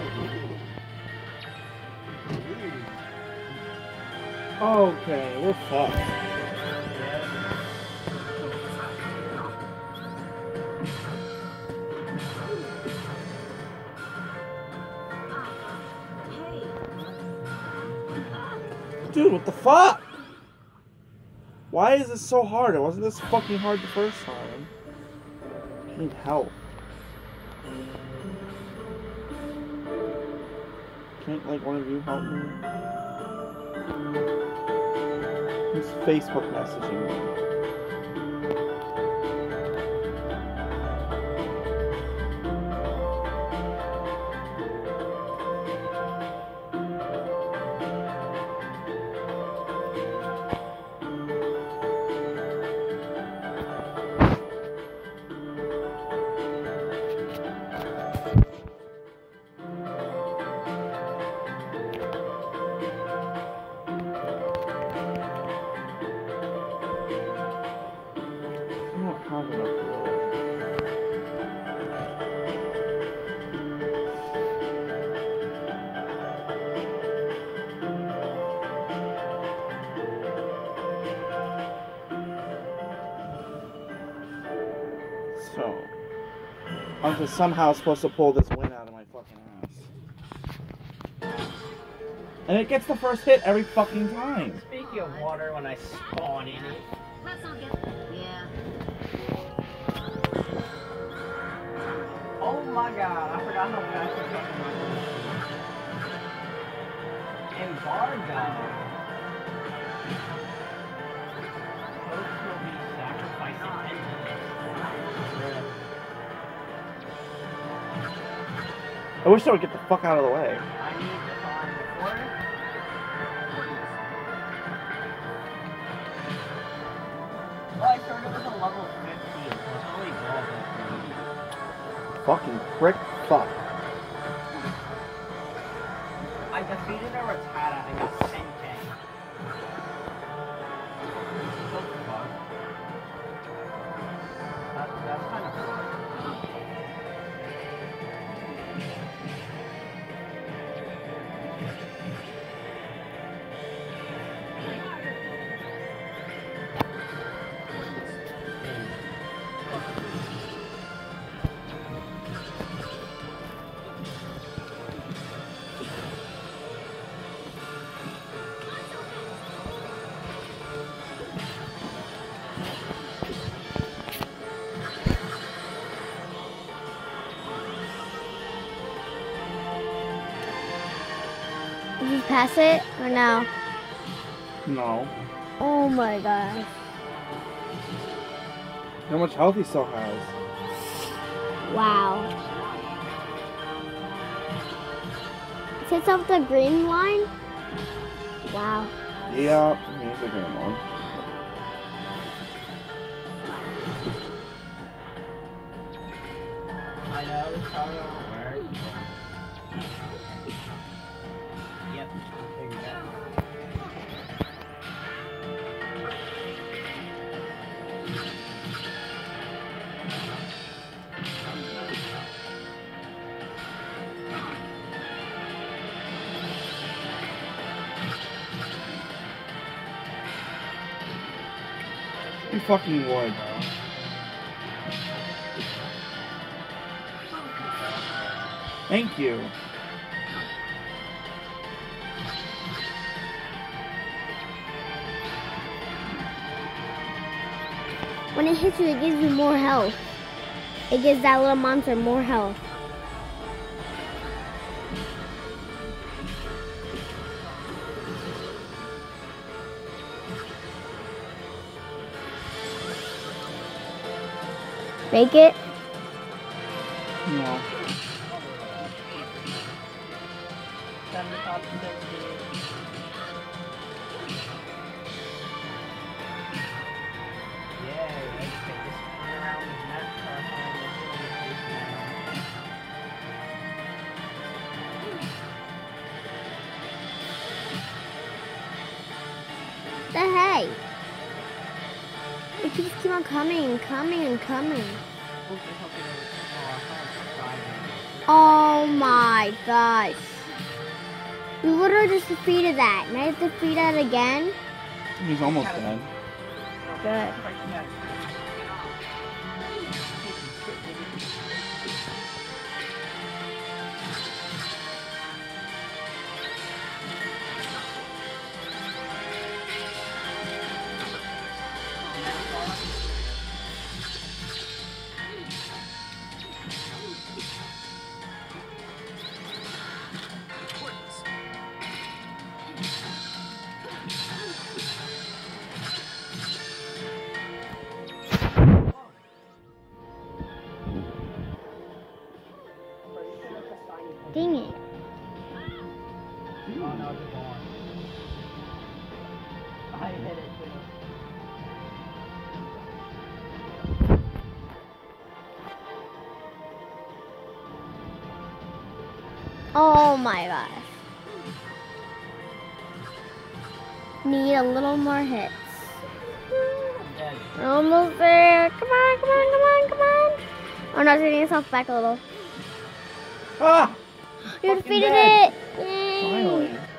Okay, we're fucked. Dude, what the fuck? Why is this so hard? It wasn't this fucking hard the first time. I need help. Can't, like, one of you help me? Who's Facebook messaging me? So, I'm just somehow supposed to pull this win out of my fucking ass. And it gets the first hit every fucking time. Speaking of water, when I spawn in it. Let's not get... Yeah. Oh my god, I forgot how fast I'm talking about. Embargo. Folks will be sacrificing I wish I would get the fuck out of the way. I need to find the forest. Well, I started with a level 15, so it's really good. Fucking prick fuck. I defeated a Rattata and got 10k. So fun. That's kind of fun. Did you pass it or no? No. Oh my gosh. How much health he still has? Wow. It sits off the green line? Wow. Yeah, here's a green one. I know, it's probably won't work. Yep, I figured that out. You fucking would. Thank you. When it hits you, it gives you more health. It gives that little monster more health. Make it? No. Send the top 50. Yay, let's get this spin around the net for our The hey! It just keep on coming and coming and coming. Oh my gosh. We literally just defeated that. And I have to defeat that again? He's almost dead. Good. Dang it. Oh no, it's gone. I hit it too. Oh my gosh. Need a little more hits. I'm dead. We're almost there. Come on, come on, come on, come on. Oh no, it's getting itself back a little. Ah! You Fucking defeated dead. it! Yay! Finally.